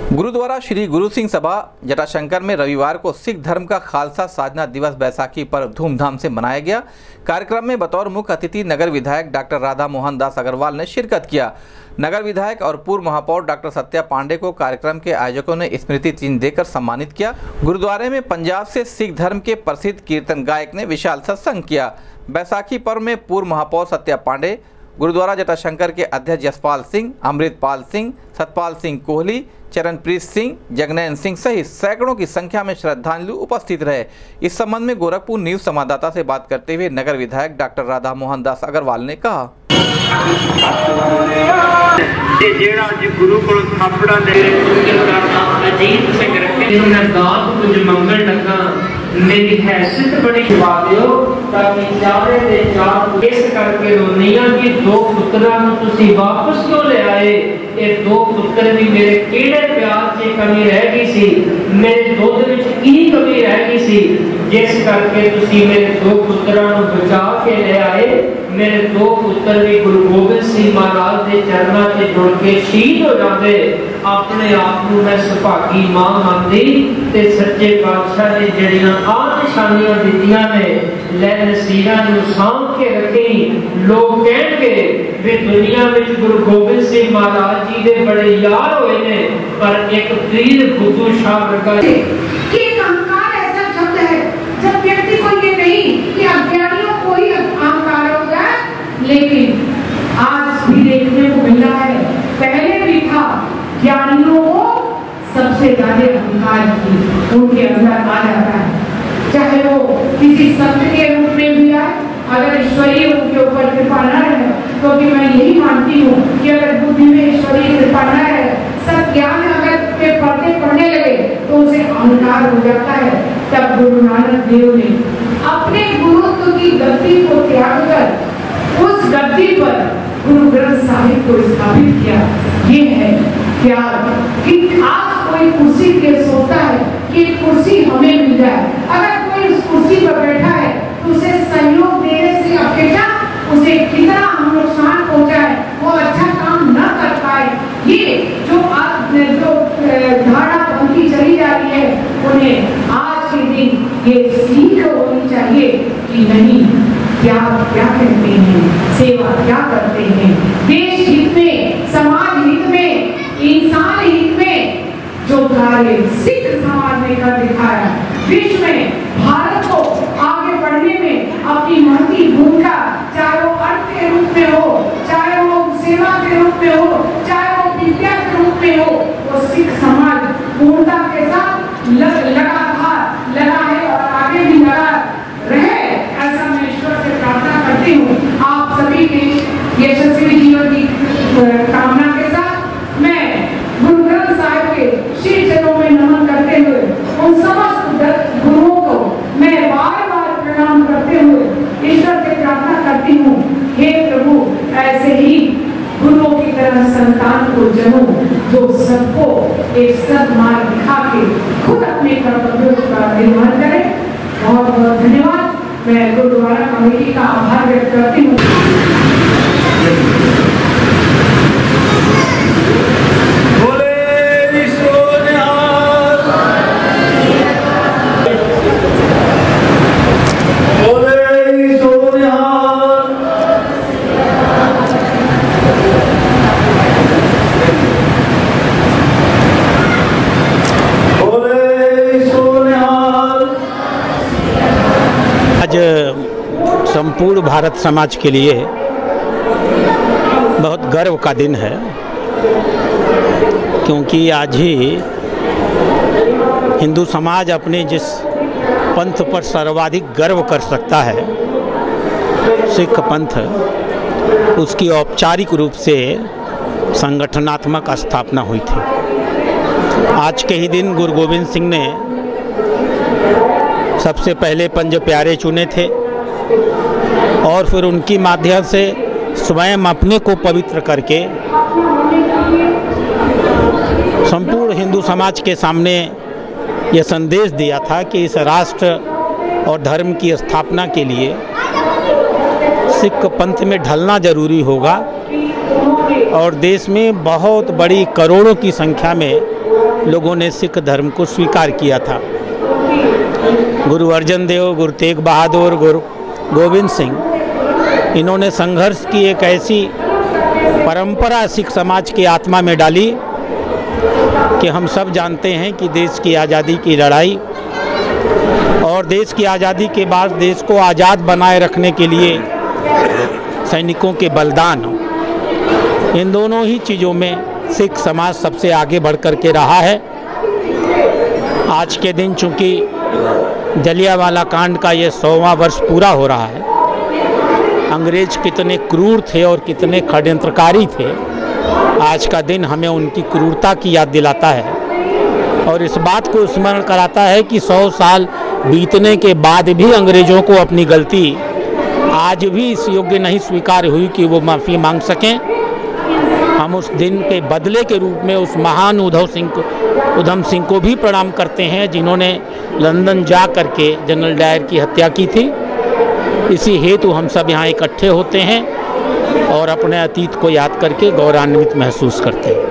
गुरुद्वारा श्री गुरु सिंह सभा जटाशंकर में रविवार को सिख धर्म का खालसा साधना दिवस बैसाखी पर्व धूमधाम से मनाया गया। कार्यक्रम में बतौर मुख्य अतिथि नगर विधायक डॉक्टर राधा मोहन दास अग्रवाल ने शिरकत किया। नगर विधायक और पूर्व महापौर डॉक्टर सत्या पांडे को कार्यक्रम के आयोजकों ने स्मृति चिन्ह देकर सम्मानित किया। गुरुद्वारे में पंजाब से सिख धर्म के प्रसिद्ध कीर्तन गायक ने विशाल सत्संग किया। बैसाखी पर्व में पूर्व महापौर सत्या पांडे, गुरुद्वारा जटाशंकर के अध्यक्ष यशपाल सिंह, अमृतपाल सिंह, सतपाल सिंह कोहली, चरणप्रीत सिंह, जगनैन सिंह सहित सैकड़ों की संख्या में श्रद्धालु उपस्थित रहे। इस संबंध में गोरखपुर न्यूज संवाददाता से बात करते हुए नगर विधायक डॉक्टर राधा मोहन दास अग्रवाल ने कहा, मेरी हैसियत बड़ी बात हो ताकि चारे दे चार इस करके दुनिया की दो पुत्रा तुसी वापस क्यों ले आए। ये दो पुत्र भी मेरे केड़े प्यार से कमी रह गई सी, मेरे दुध विच की कमी रह गई सी, जिस करके तुसी मेरे दो पुत्रा बचा के ले आए। मेरे दो पुत्र भी गुरु गोबिंद सिंह महाराज के चरणों से जुड़ के शहीद हो जाते। अपने आप को मैं सुभागी मां मानती ते सच्चे पातशाह ने जड़ियां आ निशानियां दित्तियां ने लै नसीरा नूं सांभ के रखी। लोग कहणगे वे दुनिया में गुरु गोबिंद सिंह महाराज जी दे बड़े यार होए ने, पर एक पीर बुद्धू शाह वर्गा कि अहंकार ऐसा शब्द है जब व्यक्ति को ये नहीं कि अज्ञानियों को ही अहंकार होगा, लेकिन आज भी देखने को मिल रहा है, पहले भी था ज्ञानियों को सबसे ज्यादा अहंकार की उनके अंदर आ जाता है, चाहे वो किसी सत्य के रूप में भी आए। अगर ईश्वरीय उनके ऊपर कृपा न रहे, क्योंकि मैं यही मानती हूँ कि अगर बुद्धि में ईश्वरीय कृपा न रहे, सब ज्ञान अगर के पर्दे पड़ने लगे तो उसे अहंकार हो जाता है। तब गुरु नानक देव ने अपने गुरुत्व की गद्दी को त्याग कर उस गद्दी पर गुरु ग्रंथ साहिब को स्थापित किया। ये है त्याग कि आज कोई कुर्सी के सोचता है कि कुर्सी हमें मिल जाए, अगर कोई उस कुर्सी पर बैठा है तो उसे सहयोग देने से अपेक्षा उसे कितना हम नुकसान पहुंचाए, वो अच्छा काम न कर पाए। ये जो आज जो धारणा बनती चली जा रही है, उन्हें आज के दिन ये सीख होनी चाहिए कि नहीं, क्या क्या कहते हैं, सेवा क्या करते हैं, देश हित में, समाज हित में, इंसान हित में जो कार्य सिख समाज ने कर दिखाया, विश्व में भारत को आगे बढ़ने में अपनी महती भूमिका, चाहे वो अर्थ के रूप में हो, चाहे वो सेवा के रूप में हो, चाहे वो विद्या के रूप में हो, वो सिख समाज पूर्णता के साथ लगातार लगा है और आगे भी लगा रहे। ऐसा मैं ईश्वर से प्रार्थना करती हूँ। आप सभी के यशस्वी जीवन की कामना के साथ मैं गुरु ग्रंथ साहिब के श्री चरणों में नमन करते हुए उन समस्त गुरुओं को मैं बार बार प्रणाम करते हुए ईश्वर से प्रार्थना करती हूँ, हे प्रभु ऐसे ही गुरुओं की तरह संतान को जनो जो सबको एक सद्मार्ग दिखा के खुद अपने कर्तव्यों का निर्वहन करे। बहुत बहुत धन्यवाद। मैं गुरुद्वारा कमेटी का आभार व्यक्त करती हूँ। संपूर्ण भारत समाज के लिए बहुत गर्व का दिन है, क्योंकि आज ही हिंदू समाज अपने जिस पंथ पर सर्वाधिक गर्व कर सकता है, सिख पंथ, उसकी औपचारिक रूप से संगठनात्मक स्थापना हुई थी। आज के ही दिन गुरु गोविंद सिंह ने सबसे पहले पंज प्यारे चुने थे और फिर उनकी माध्यम से स्वयं अपने को पवित्र करके संपूर्ण हिंदू समाज के सामने ये संदेश दिया था कि इस राष्ट्र और धर्म की स्थापना के लिए सिख पंथ में ढलना जरूरी होगा और देश में बहुत बड़ी करोड़ों की संख्या में लोगों ने सिख धर्म को स्वीकार किया था। गुरु अर्जन देव, गुरु तेग बहादुर, गुरु गोविंद सिंह, इन्होंने संघर्ष की एक ऐसी परंपरा सिख समाज की आत्मा में डाली कि हम सब जानते हैं कि देश की आज़ादी की लड़ाई और देश की आज़ादी के बाद देश को आज़ाद बनाए रखने के लिए सैनिकों के बलिदान, इन दोनों ही चीज़ों में सिख समाज सबसे आगे बढ़ कर के रहा है। आज के दिन चूँकि जलियांवाला कांड का ये 100वां वर्ष पूरा हो रहा है, अंग्रेज कितने क्रूर थे और कितने षड्यंत्रकारी थे, आज का दिन हमें उनकी क्रूरता की याद दिलाता है और इस बात को स्मरण कराता है कि 100 साल बीतने के बाद भी अंग्रेज़ों को अपनी गलती आज भी इस योग्य नहीं स्वीकार हुई कि वो माफ़ी मांग सकें। हम उस दिन के बदले के रूप में उस महान उधम सिंह को भी प्रणाम करते हैं जिन्होंने लंदन जा करके जनरल डायर की हत्या की थी। इसी हेतु हम सब यहाँ इकट्ठे होते हैं और अपने अतीत को याद करके गौरवान्वित महसूस करते हैं।